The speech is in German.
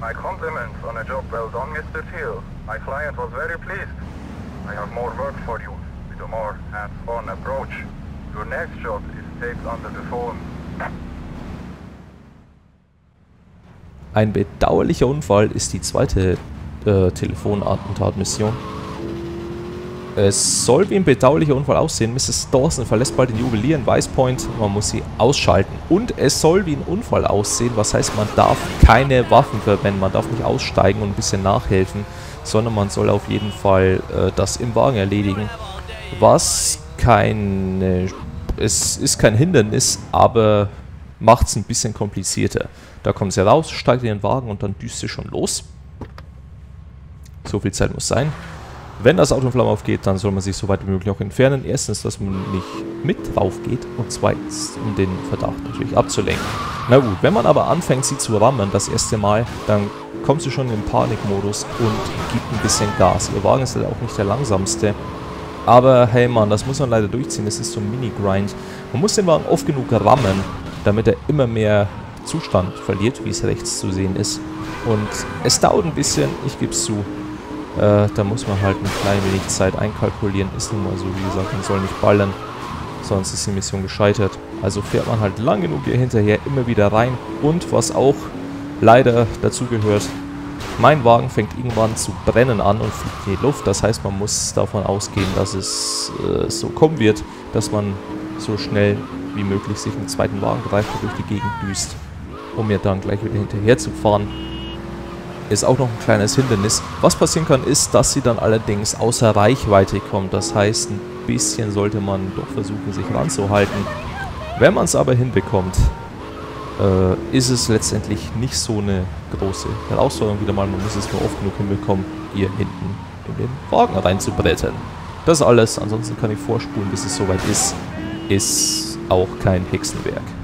My compliments on a job well done, Mr. Thiel. My client was very pleased. I have more work for you, with a more hands-on approach. Your next job is taped under the phone. Ein bedauerlicher Unfall ist die zweite Telefonattentat-Mission. Es soll wie ein bedauerlicher Unfall aussehen. Mrs. Dawson verlässt bald den Juwelier in Wise Point. Man muss sie ausschalten. Und es soll wie ein Unfall aussehen. Was heißt, man darf keine Waffen verwenden. Man darf nicht aussteigen und ein bisschen nachhelfen. Sondern man soll auf jeden Fall das im Wagen erledigen. Was es ist kein Hindernis, aber macht es ein bisschen komplizierter. Da kommt sie raus, steigt in den Wagen und dann düst sie schon los. So viel Zeit muss sein. Wenn das Auto in Flammen aufgeht, dann soll man sich so weit wie möglich auch entfernen. Erstens, dass man nicht mit drauf geht und zweitens, um den Verdacht natürlich abzulenken. Na gut, wenn man aber anfängt, sie zu rammen das erste Mal, dann kommt sie schon in den Panikmodus und gibt ein bisschen Gas. Ihr Wagen ist halt auch nicht der langsamste. Aber hey Mann, das muss man leider durchziehen. Das ist so ein Mini-Grind. Man muss den Wagen oft genug rammen, damit er immer mehr Zustand verliert, wie es rechts zu sehen ist. Und es dauert ein bisschen, ich gebe es zu. Da muss man halt ein klein wenig Zeit einkalkulieren. Ist nun mal so, wie gesagt, man soll nicht ballern, sonst ist die Mission gescheitert. Also fährt man halt lang genug hier hinterher immer wieder rein. Und was auch leider dazu gehört, mein Wagen fängt irgendwann zu brennen an und fliegt in die Luft. Das heißt, man muss davon ausgehen, dass es so kommen wird, dass man so schnell wie möglich sich einen zweiten Wagen greift und durch die Gegend düst, um mir dann gleich wieder hinterher zu fahren. Ist auch noch ein kleines Hindernis. Was passieren kann, ist, dass sie dann allerdings außer Reichweite kommt. Das heißt, ein bisschen sollte man doch versuchen, sich ranzuhalten. Wenn man es aber hinbekommt, ist es letztendlich nicht so eine große Herausforderung wieder mal. Man muss es nur oft genug hinbekommen, hier hinten in den Wagen reinzubrettern. Das alles. Ansonsten kann ich vorspulen, bis es soweit ist. Ist auch kein Hexenwerk.